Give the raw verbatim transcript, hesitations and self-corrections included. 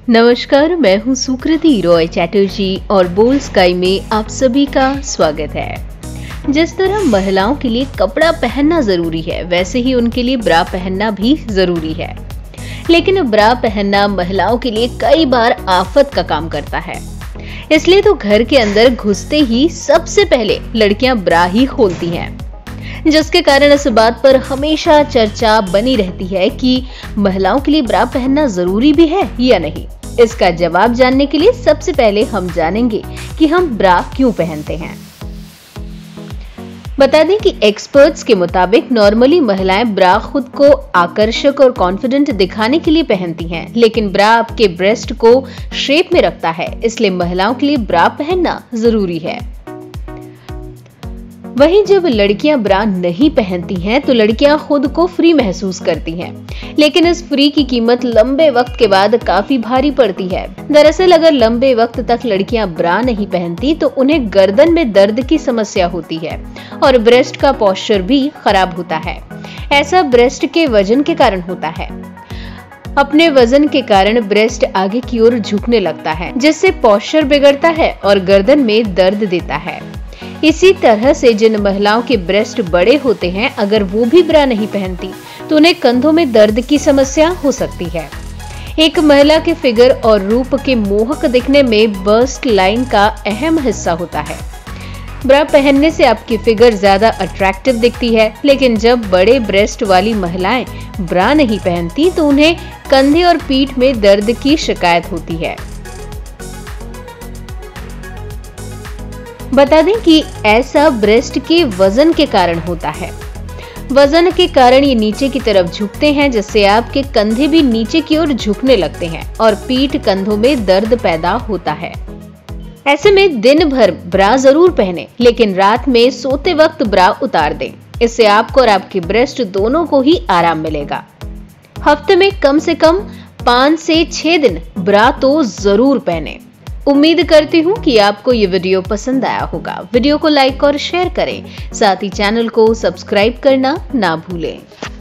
नमस्कार, मैं हूं सुकृति रॉय चैटर्जी और बोल्ड स्काई में आप सभी का स्वागत है। जिस तरह महिलाओं के लिए कपड़ा पहनना जरूरी है, वैसे ही उनके लिए ब्रा पहनना भी जरूरी है। लेकिन ब्रा पहनना महिलाओं के लिए कई बार आफत का काम करता है। इसलिए तो घर के अंदर घुसते ही सबसे पहले लड़कियां ब्रा ही खोलती हैं, जिसके कारण इस बात पर हमेशा चर्चा बनी रहती है कि महिलाओं के लिए ब्रा पहनना जरूरी भी है या नहीं। इसका जवाब जानने के लिए सबसे पहले हम जानेंगे कि हम ब्रा क्यों पहनते हैं। बता दें कि एक्सपर्ट्स के मुताबिक नॉर्मली महिलाएं ब्रा खुद को आकर्षक और कॉन्फिडेंट दिखाने के लिए पहनती हैं, लेकिन ब्रा आपके ब्रेस्ट को शेप में रखता है, इसलिए महिलाओं के लिए ब्रा पहनना जरूरी है। वहीं जब लड़कियां ब्रा नहीं पहनती हैं तो लड़कियां खुद को फ्री महसूस करती हैं, लेकिन इस फ्री की कीमत लंबे वक्त के बाद काफी भारी पड़ती है। दरअसल अगर लंबे वक्त तक लड़कियां ब्रा नहीं पहनती तो उन्हें गर्दन में दर्द की समस्या होती है और ब्रेस्ट का पोस्चर भी खराब होता है। ऐसा ब्रेस्ट के वजन के कारण होता है। अपने वजन के कारण ब्रेस्ट आगे की ओर झुकने लगता है, जिससे पोस्चर बिगड़ता है और गर्दन में दर्द देता है। इसी तरह से जिन महिलाओं के ब्रेस्ट बड़े होते हैं, अगर वो भी ब्रा नहीं पहनती तो उन्हें कंधों में दर्द की समस्या हो सकती है। एक महिला के फिगर और रूप के मोहक दिखने में बस्ट लाइन का अहम हिस्सा होता है। ब्रा पहनने से आपकी फिगर ज्यादा अट्रैक्टिव दिखती है, लेकिन जब बड़े ब्रेस्ट वाली महिलाएं ब्रा नहीं पहनती तो उन्हें कंधे और पीठ में दर्द की शिकायत होती है। बता दें कि ऐसा ब्रेस्ट के वजन के कारण होता है। वजन के कारण ये नीचे की तरफ झुकते हैं, जिससे आपके कंधे भी नीचे की ओर झुकने लगते हैं और पीठ कंधों में दर्द पैदा होता है। ऐसे में दिन भर ब्रा जरूर पहने, लेकिन रात में सोते वक्त ब्रा उतार दें। इससे आपको और आपके ब्रेस्ट दोनों को ही आराम मिलेगा। हफ्ते में कम से कम पाँच से छह दिन ब्रा तो जरूर पहने। उम्मीद करती हूँ कि आपको ये वीडियो पसंद आया होगा। वीडियो को लाइक और शेयर करें, साथ ही चैनल को सब्सक्राइब करना ना भूलें।